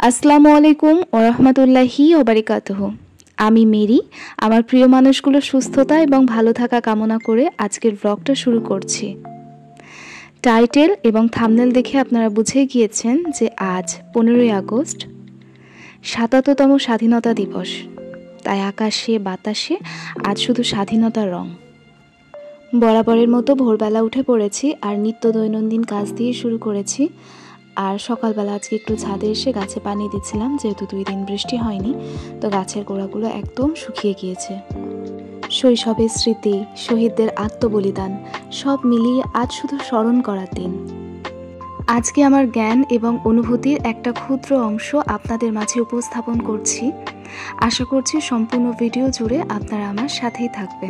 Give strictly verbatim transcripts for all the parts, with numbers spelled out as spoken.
আসসালামু আলাইকুম ওয়া রাহমাতুল্লাহি ওয়া বারাকাতুহু। আমি মেরি। আমার প্রিয় মানুষগুলোর সুস্থতা এবং ভালো থাকা কামনা করে আজকের ব্লগটা শুরু করছি। টাইটেল এবং থাম্বনেল দেখে আপনারা বুঝেই গিয়েছেন যে আজ পনেরোই আগস্ট, সাতাত্তরতম স্বাধীনতা দিবস। তাই আকাশে বাতাসে আজ শুধু স্বাধীনতার রং। বরাবরের মতো ভোরবেলা উঠে পড়েছি আর নিত্য দৈনন্দিন কাজ দিয়ে শুরু করেছি। আর সকালবেলা আজকে একটু ছাদে এসে গাছে পানি দিচ্ছিলাম, যেহেতু দুই দিন বৃষ্টি হয়নি, তো গাছের গোড়াগুলো একদম শুকিয়ে গিয়েছে। শৈশবের স্মৃতি, শহীদদের আত্মবলিদান সব মিলিয়ে আজ শুধু স্মরণ করার দিন। আজকে আমার জ্ঞান এবং অনুভূতির একটা ক্ষুদ্র অংশ আপনাদের মাঝে উপস্থাপন করছি। আশা করছি সম্পূর্ণ ভিডিও জুড়ে আপনারা আমার সাথেই থাকবেন।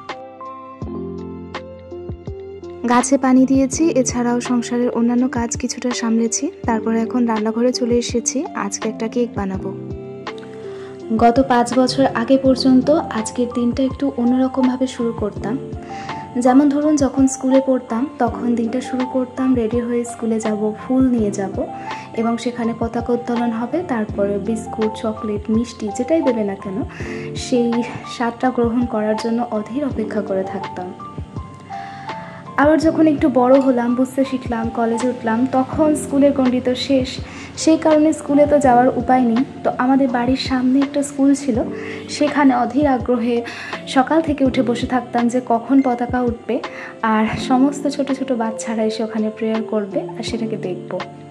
গাছে পানি দিয়েছি, এছাড়াও সংসারের অন্যান্য কাজ কিছুটা সামলেছি। তারপরে এখন রান্নাঘরে চলে এসেছি। আজকে একটা কেক বানাবো। গত পাঁচ বছর আগে পর্যন্ত আজকের দিনটা একটু অন্যরকমভাবে শুরু করতাম। যেমন ধরুন, যখন স্কুলে পড়তাম তখন দিনটা শুরু করতাম রেডি হয়ে স্কুলে যাব, ফুল নিয়ে যাব এবং সেখানে পতাকা উত্তোলন হবে। তারপরে বিস্কুট, চকলেট, মিষ্টি যেটাই দেবে না কেন সেই স্বাদটা গ্রহণ করার জন্য অধীর অপেক্ষা করে থাকতাম। আবার যখন একটু বড় হলাম, বুঝতে শিখলাম, কলেজে উঠলাম, তখন স্কুলের গণ্ডি তো শেষ। সেই কারণে স্কুলে তো যাওয়ার উপায় নেই। তো আমাদের বাড়ির সামনে একটা স্কুল ছিল, সেখানে অধীর আগ্রহে সকাল থেকে উঠে বসে থাকতাম যে কখন পতাকা উঠবে আর সমস্ত ছোট ছোট বাচ্চারা এসে ওখানে প্রেয়ার করবে আর সেটাকে দেখব।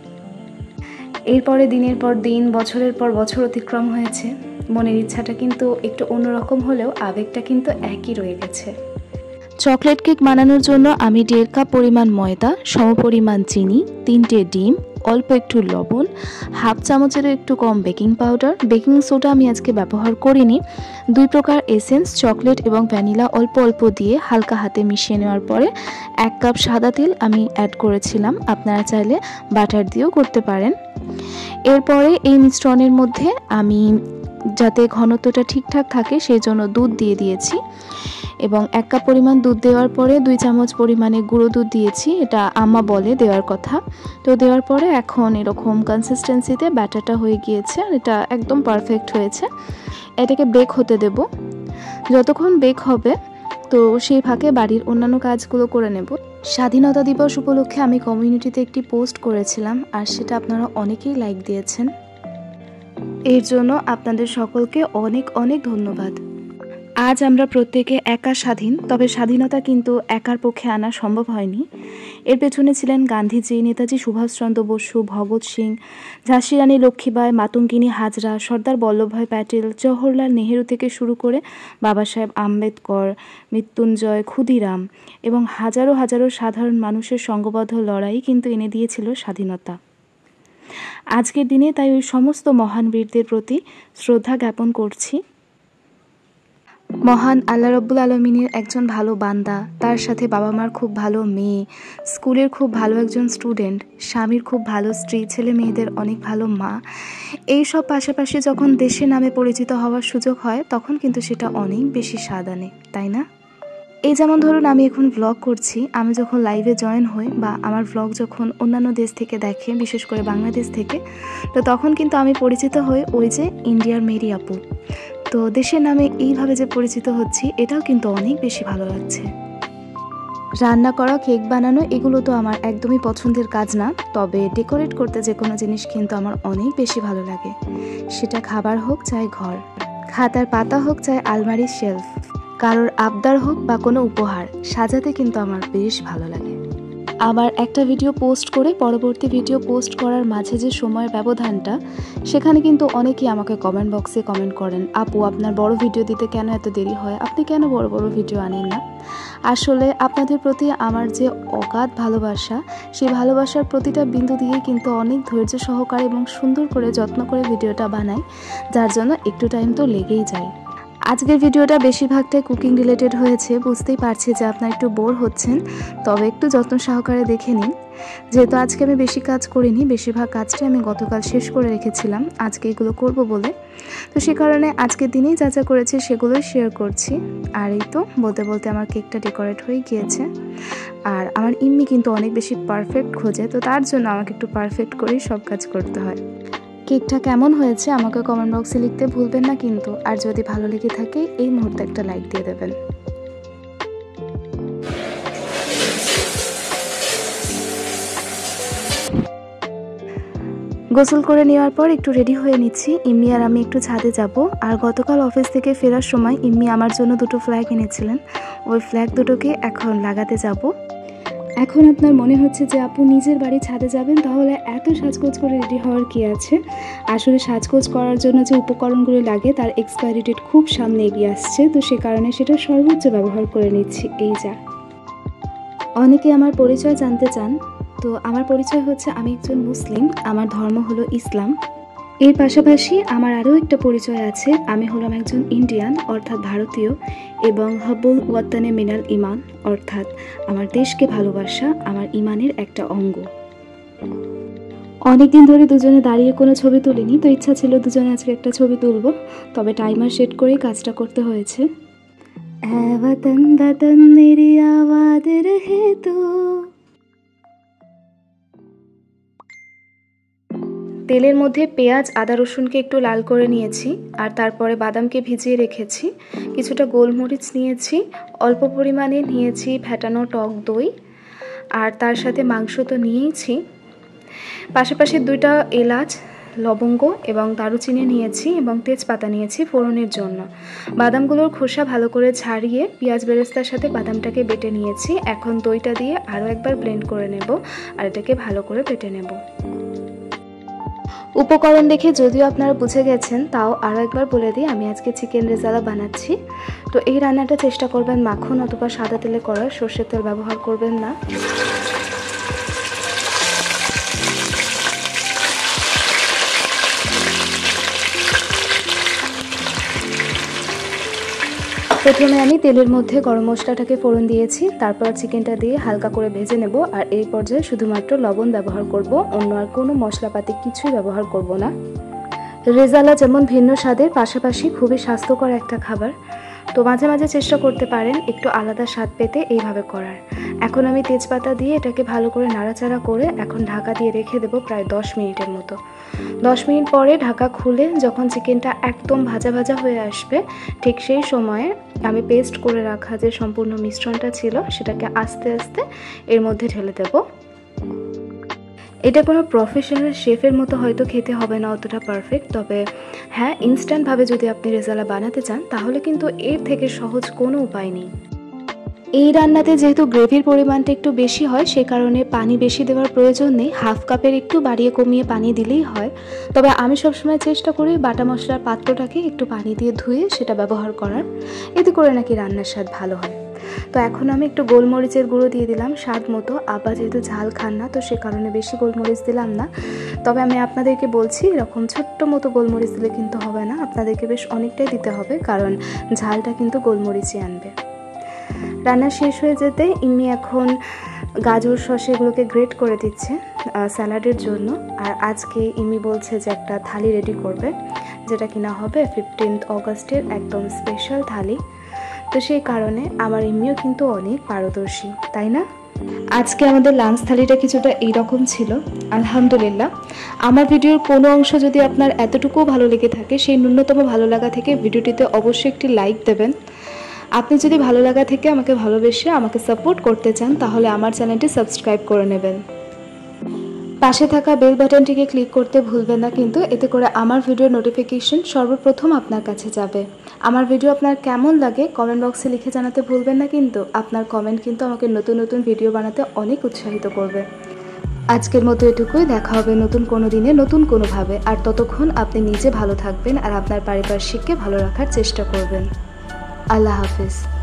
এরপরে দিনের পর দিন, বছরের পর বছর অতিক্রম হয়েছে। মনের ইচ্ছাটা কিন্তু একটু অন্যরকম হলেও আবেগটা কিন্তু একই রয়ে গেছে। চকলেট কেক বানানোর জন্য আমি দেড় কাপ পরিমাণ ময়দা, সমপরিমাণ চিনি, তিনটে ডিম, অল্প একটু লবণ, হাফ চামচেরও একটু কম বেকিং পাউডার, বেকিং সোডা আমি আজকে ব্যবহার করিনি, দুই প্রকার এসেন্স, চকলেট এবং ভ্যানিলা অল্প অল্প দিয়ে হালকা হাতে মিশিয়ে নেওয়ার পরে এক কাপ সাদা তেল আমি অ্যাড করেছিলাম। আপনারা চাইলে বাটার দিয়েও করতে পারেন। এরপরে এই মিশ্রণের মধ্যে আমি যাতে ঘনত্বটা ঠিকঠাক থাকে সেই জন্য দুধ দিয়ে দিয়েছি এবং এক কাপ পরিমাণ দুধ দেওয়ার পরে দুই চামচ পরিমাণে গুঁড়ো দুধ দিয়েছি। এটা আম্মা বলে দেওয়ার কথা। তো দেওয়ার পরে এখন এরকম কনসিস্টেন্সিতে ব্যাটারটা হয়ে গিয়েছে আর এটা একদম পারফেক্ট হয়েছে। এটাকে বেক হতে দেব। যতক্ষণ বেক হবে তো সেই ফাঁকে বাড়ির অন্যান্য কাজগুলো করে নেব। স্বাধীনতা দিবস উপলক্ষে আমি কমিউনিটিতে একটি পোস্ট করেছিলাম আর সেটা আপনারা অনেকেই লাইক দিয়েছেন। এর জন্য আপনাদের সকলকে অনেক অনেক ধন্যবাদ। আজ আমরা প্রত্যেকে একা স্বাধীন, তবে স্বাধীনতা কিন্তু একার পক্ষে আনা সম্ভব হয়নি। এর পেছনে ছিলেন গান্ধীজি, নেতাজি সুভাষচন্দ্র বসু, ভগৎ সিং, ঝাঁসি রানী লক্ষ্মীবাঈ, মাতঙ্গিনী হাজরা, সর্দার বল্লভভাই প্যাটেল, জওহরলাল নেহেরু থেকে শুরু করে বাবা সাহেব আম্বেদকর, মৃত্যুঞ্জয়, ক্ষুদিরাম এবং হাজারো হাজারো সাধারণ মানুষের সংঘবদ্ধ লড়াই কিন্তু এনে দিয়েছিল স্বাধীনতা। আজকের দিনে তাই ওই সমস্ত মহান বীরদের প্রতি শ্রদ্ধা জ্ঞাপন করছি। মহান আল্লাহ রব্বুল আলমিনের একজন ভালো বান্দা, তার সাথে বাবা মার খুব ভালো মেয়ে, স্কুলের খুব ভালো একজন স্টুডেন্ট, স্বামীর খুব ভালো স্ত্রী, ছেলে মেয়েদের অনেক ভালো মা, এই সব পাশাপাশি যখন দেশের নামে পরিচিত হওয়ার সুযোগ হয় তখন কিন্তু সেটা অনেক বেশি স্বাদ আনে, তাই না? এই যেমন ধরুন, আমি এখন ভ্লগ করছি, আমি যখন লাইভে জয়েন হই বা আমার ভ্লগ যখন অন্যান্য দেশ থেকে দেখে, বিশেষ করে বাংলাদেশ থেকে, তো তখন কিন্তু আমি পরিচিত হই ওই যে ইন্ডিয়ার মেরি আপু। তো দেশের নামে এইভাবে যে পরিচিত হচ্ছি, এটাও কিন্তু অনেক বেশি ভালো লাগছে। রান্না করা, কেক বানানো এগুলো তো আমার একদমই পছন্দের কাজ না, তবে ডেকোরেট করতে যে কোনো জিনিস কিন্তু আমার অনেক বেশি ভালো লাগে। সেটা খাবার হোক চাই ঘর, খাতার পাতা হোক চাই আলমারির শেলফ, কারোর আবদার হোক বা কোনো উপহার, সাজাতে কিন্তু আমার বেশ ভালো লাগে। আবার একটা ভিডিও পোস্ট করে পরবর্তী ভিডিও পোস্ট করার মাঝে যে সময়ের ব্যবধানটা, সেখানে কিন্তু অনেকেই আমাকে কমেন্ট বক্সে কমেন্ট করেন, আপু আপনার বড় ভিডিও দিতে কেন এত দেরি হয়, আপনি কেন বড় বড় ভিডিও আনেন না? আসলে আপনাদের প্রতি আমার যে অগাধ ভালোবাসা, সেই ভালোবাসার প্রতিটা বিন্দু দিয়ে কিন্তু অনেক ধৈর্য সহকারে এবং সুন্দর করে যত্ন করে ভিডিওটা বানাই, যার জন্য একটু টাইম তো লেগেই যায়। আজকের ভিডিওটা বেশিরভাগটাই কুকিং রিলেটেড হয়েছে, বুঝতেই পারছি যে আপনারা একটু বোর হচ্ছেন, তবে একটু যত্ন সহকারে দেখে নিন। যেহেতু আজকে আমি বেশি কাজ করিনি, বেশিরভাগ কাজটাই আমি গতকাল শেষ করে রেখেছিলাম আজকে এগুলো করব বলে, তো সে কারণে আজকের দিনেই যা যা করেছি সেগুলোই শেয়ার করছি। আর এই তো বলতে বলতে আমার কেকটা ডেকোরেট হয়ে গিয়েছে। আর আমার ইম্মি কিন্তু অনেক বেশি পারফেক্ট খোঁজে, তো তার জন্য আমাকে একটু পারফেক্ট করেই সব কাজ করতে হয়। কেকটা কেমন হয়েছে আমাকে কমেন্ট বক্সে লিখতে ভুলবেন না কিন্তু। আর যদি ভালো লেগে থাকে এই মুহূর্তে একটা লাইক দিয়ে দেবেন। গোসল করে নেওয়ার পর একটু রেডি হয়ে নিচ্ছি। ইম্মি আর আমি একটু ছাদে যাব। আর গতকাল অফিস থেকে ফেরার সময় ইম্মি আমার জন্য দুটো ফ্ল্যাগ এনেছিলেন, ওই ফ্ল্যাগ দুটোকে এখন লাগাতে যাব। এখন আপনার মনে হচ্ছে যে আপু নিজের বাড়ি ছাদে যাবেন, তাহলে এত সাজগোজ করে রেডি হওয়ার কি আছে? আসলে সাজগোজ করার জন্য যে উপকরণগুলো লাগে তার এক্সপায়ারি ডেট খুব সামনে এগিয়ে আসছে, তো সে কারণে সেটা সর্বোচ্চ ব্যবহার করে নিচ্ছি। এই যা। অনেকে আমার পরিচয় জানতে চান, তো আমার পরিচয় হচ্ছে আমি একজন মুসলিম, আমার ধর্ম হলো ইসলাম। এর পাশাপাশি আমার আরও একটা পরিচয় আছে, আমি হলাম একজন ইন্ডিয়ান অর্থাৎ ভারতীয়, এবং হব্বুল ওয়াতানে মিনাল ইমান অর্থাৎ আমার দেশকে ভালোবাসা আমার ইমানের একটা অঙ্গ। অনেকদিন ধরে দুজনে দাঁড়িয়ে কোনো ছবি তুলিনি, তো ইচ্ছা ছিল দুজনে আজকে একটা ছবি তুলব, তবে টাইমার সেট করেই কাজটা করতে হয়েছে। वतन वतन मेरी आवाज़ रहे तो। তেলের মধ্যে পেঁয়াজ আদা রসুনকে একটু লাল করে নিয়েছি, আর তারপরে বাদামকে ভিজিয়ে রেখেছি। কিছুটা গোলমরিচ নিয়েছি, অল্প পরিমাণে নিয়েছি ফেটানো টক দই, আর তার সাথে মাংস তো নিয়েইছি। পাশাপাশি দুইটা এলাচ, লবঙ্গ এবং দারুচিনি নিয়েছি এবং তেজপাতা নিয়েছি ফোড়নের জন্য। বাদামগুলোর খোসা ভালো করে ছাড়িয়ে পেঁয়াজ বেরেস্তার সাথে বাদামটাকে বেটে নিয়েছি। এখন দইটা দিয়ে আরও একবার ব্লেন্ড করে নেব আর এটাকে ভালো করে বেটে নেব। উপকরণ দেখে যদিও আপনারা বুঝে গেছেন, তাও আরও একবার বলে দিই, আমি আজকে চিকেন রেজালা বানাচ্ছি। তো এই রান্নাটা চেষ্টা করবেন মাখন অথবা সাদা তেলে করার, সর্ষের তেল ব্যবহার করবেন না। প্রথমে আমি তেলের মধ্যে গরম মশলাটাকে ফোড়ন দিয়েছি, তারপর চিকেনটা দিয়ে হালকা করে ভেজে নেব। আর এই পর্যায়ে শুধুমাত্র লবণ ব্যবহার করব, অন্য আর কোনো মশলাপাতি কিছুই ব্যবহার করব না। রেজালা যেমন ভিন্ন স্বাদের, পাশাপাশি খুবই স্বাস্থ্যকর একটা খাবার, তো মাঝে মাঝে চেষ্টা করতে পারেন একটু আলাদা স্বাদ পেতে এইভাবে করার। এখন আমি তেজপাতা দিয়ে এটাকে ভালো করে নাড়াচাড়া করে এখন ঢাকা দিয়ে রেখে দেবো প্রায় দশ মিনিটের মতো। দশ মিনিট পরে ঢাকা খুলে যখন চিকেনটা একদম ভাজা ভাজা হয়ে আসবে, ঠিক সেই সময়ে আমি পেস্ট করে রাখা যে সম্পূর্ণ মিশ্রণটা ছিল সেটাকে আস্তে আস্তে এর মধ্যে ঢেলে দেব। এটা কোনো প্রফেশনাল শেফের মতো হয়তো খেতে হবে না অতটা পারফেক্ট, তবে হ্যাঁ, ইনস্ট্যান্টভাবে যদি আপনি রেজালা বানাতে চান তাহলে কিন্তু এর থেকে সহজ কোনো উপায় নেই। এই রান্নাতে যেহেতু গ্রেভির পরিমাণটা একটু বেশি হয়, সে কারণে পানি বেশি দেওয়ার প্রয়োজন নেই, হাফ কাপের একটু বাড়িয়ে কমিয়ে পানি দিলেই হয়। তবে আমি সবসময় চেষ্টা করি বাটা মশলার পাত্রটাকে একটু পানি দিয়ে ধুয়ে সেটা ব্যবহার করার, এতে করে নাকি রান্নার স্বাদ ভালো হয়। তো এখন আমি একটু গোলমরিচের গুঁড়ো দিয়ে দিলাম স্বাদ মতো, আবার যেহেতু ঝাল খান না তো সে কারণে বেশি গোলমরিচ দিলাম না। তবে আমি আপনাদেরকে বলছি এরকম ছোট্ট মতো গোলমরিচ দিলে কিন্তু হবে না, আপনাদেরকে বেশ অনেকটাই দিতে হবে, কারণ ঝালটা কিন্তু গোলমরিচই আনবে। রান্না শেষ হয়ে যেতে ইম্মি এখন গাজর শসা এগুলোকে গ্রেট করে দিচ্ছে স্যালাডের জন্য। আর আজকে ইম্মি বলছে যে একটা থালি রেডি করবে, যেটা কিনা হবে ফিফটিন্থ অগাস্টের একদম স্পেশাল থালি। তো সেই কারণে আমার ইম্মিও কিন্তু অনেক পারদর্শী, তাই না? আজকে আমাদের লাঞ্চ থালিটা কিছুটা এইরকম ছিল। আলহামদুলিল্লাহ, আমার ভিডিওর কোনো অংশ যদি আপনার এতটুকুও ভালো লেগে থাকে, সেই ন্যূনতম ভালো লাগা থেকে ভিডিওটিতে অবশ্যই একটি লাইক দেবেন। আপনি যদি ভালো লাগা থেকে আমাকে ভালোবেসে আমাকে সাপোর্ট করতে চান তাহলে আমার চ্যানেলটি সাবস্ক্রাইব করে নেবেন। পাশে থাকা বেল বাটনটিকে ক্লিক করতে ভুলবেন না কিন্তু, এতে করে আমার ভিডিওর নোটিফিকেশন সর্বপ্রথম আপনার কাছে যাবে। আমার ভিডিও আপনার কেমন লাগে কমেন্ট বক্সে লিখে জানাতে ভুলবেন না কিন্তু, আপনার কমেন্ট কিন্তু আমাকে নতুন নতুন ভিডিও বানাতে অনেক উৎসাহিত করবে। আজকের মতো এটুকুই, দেখা হবে নতুন কোনো দিনে নতুন কোনোভাবে। আর ততক্ষণ আপনি নিজে ভালো থাকবেন আর আপনার পারিপার্শ্বিককে ভালো রাখার চেষ্টা করবেন। আল্লাহ হাফিজ।